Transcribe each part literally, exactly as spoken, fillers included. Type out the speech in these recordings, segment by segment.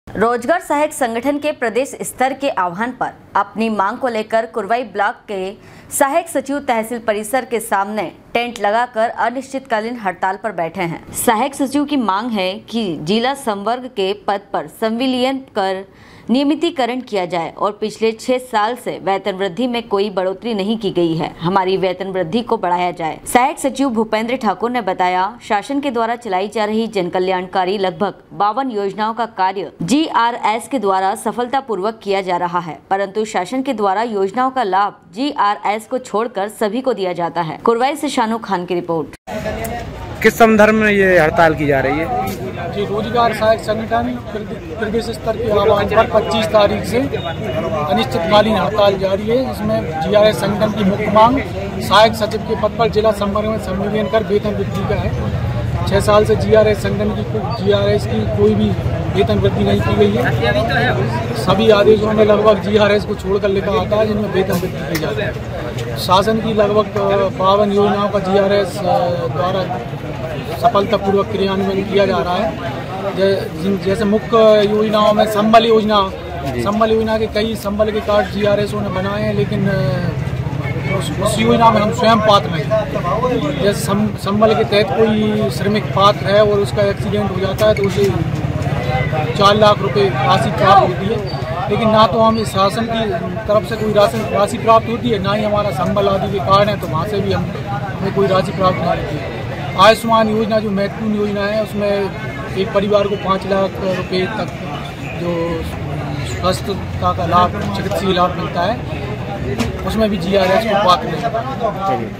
रोजगार सहायक संगठन के प्रदेश स्तर के आह्वान पर अपनी मांग को लेकर कुरवाई ब्लॉक के सहायक सचिव तहसील परिसर के सामने टेंट लगाकर अनिश्चितकालीन हड़ताल पर बैठे हैं। सहायक सचिव की मांग है कि जिला संवर्ग के पद पर संविलियन कर नियमितीकरण किया जाए और पिछले छह साल से वेतन वृद्धि में कोई बढ़ोतरी नहीं की गई है। हमारी वेतन वृद्धि को बढ़ाया जाए। सहायक सचिव भूपेंद्र ठाकुर ने बताया, शासन के द्वारा चलाई जा रही जन कल्याणकारी लगभग बावन योजनाओं का कार्य जी आर एस के द्वारा सफलतापूर्वक किया जा रहा है, परंतु शासन के द्वारा योजनाओं का लाभ जी आर एस को छोड़कर सभी को दिया जाता है। कुरवाई से शानू खान की रिपोर्ट। किस संदर्भ में ये हड़ताल की जा रही है? जी, रोजगार सहायक संगठन प्रदेश स्तर के आह्वान पर पच्चीस तारीख से अनिश्चितकालीन हड़ताल जारी है। इसमें जी आर एस संगठन की मुख्य मांग सहायक सचिव के पद पर जिला संवर्ग में संविलियन कर वेतन वृद्धि का है। छह साल से जी आर एस संगठन की जी आर एस की कोई भी वेतन वृद्धि नहीं की गई है। सभी आदेशों में लगभग जी आर एस को छोड़कर लिखा आता है जिनमें वेतन वृद्धि की जाती है। शासन की लगभग बावन योजनाओं का जी आर एस द्वारा सफलतापूर्वक क्रियान्वयन किया जा रहा है। जैसे मुख्य योजनाओं में संबल योजना संबल योजना के कई संबल के कार्ड जी आर एसों ने बनाए हैं, लेकिन उस, उस योजना में हम स्वयं पात्र नहीं। जैसे सम, संबल के तहत कोई श्रमिक पात्र है और उसका एक्सीडेंट हो जाता है तो उसे चार लाख रुपए राशि प्राप्त होती है, लेकिन ना तो हम इस शासन की तरफ से कोई राशि राशि प्राप्त होती है, ना ही हमारा संबल आदि के कार्ड है तो वहाँ से भी हम हमें कोई राशि प्राप्त नहीं होती है। आयुष्मान योजना जो महत्वपूर्ण योजना है उसमें एक परिवार को पाँच लाख रुपए तक जो स्वास्थ्यता का लाभ चिकित्सीय लाभ मिलता है, उसमें भी जी आर एस को पात्र नहीं।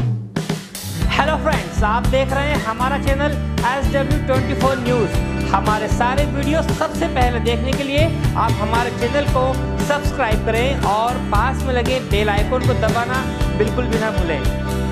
हेलो फ्रेंड्स, आप देख रहे हैं हमारा channel S W twenty four news. हमारे सारे वीडियो सबसे पहले देखने के लिए आप हमारे चैनल को सब्सक्राइब करें और पास में लगे बेल आइकन को दबाना बिल्कुल भी ना भूलें।